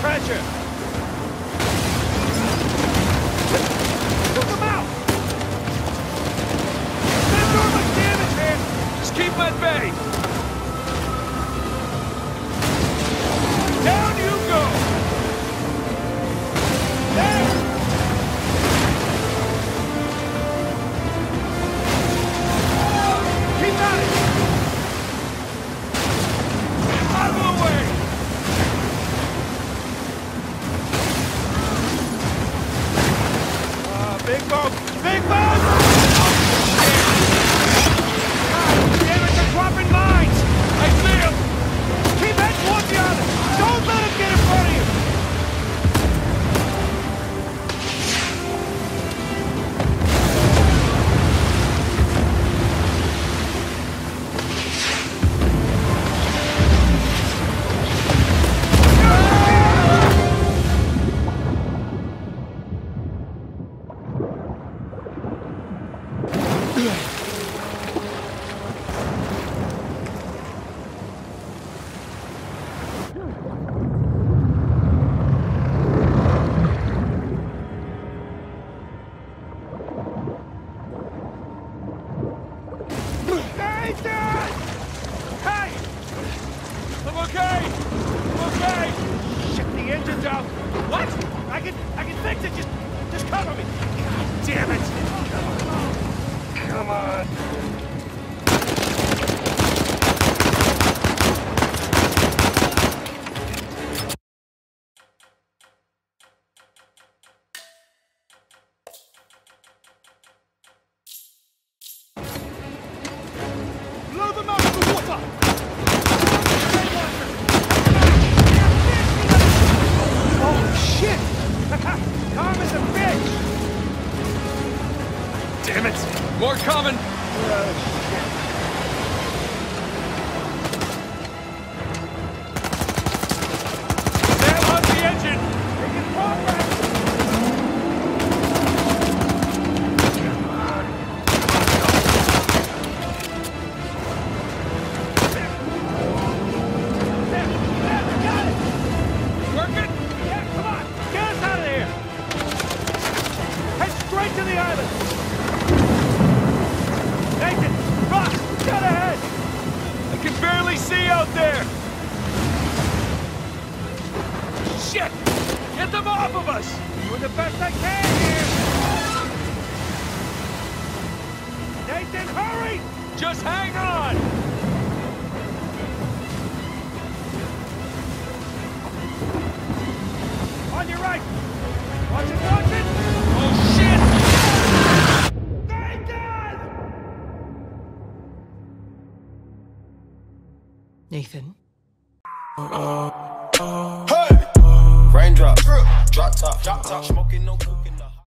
treasure! Took him out! Not doing much damage, man! Just keep him at bay! Down you go! There! Keep at it! Out of the way! Big boat! Big boat! Damn it, they're dropping mines! I see him! Keep heading towards the island! Don't let him get in front of you! Damn it! More coming! Sail on the engine! Making progress! Come on! There! Got it! Working? Yeah, come on! Get us out of here! Head straight to the island! Nathan! Rock! Get ahead! I can barely see out there! Shit! Get them off of us! Doing the best I can here! Nathan, hurry! Just hang on! On your right! Watch it, watch it! Oh, shit! Nathan? Hey! Raindrop, drop top, smoking no cookies.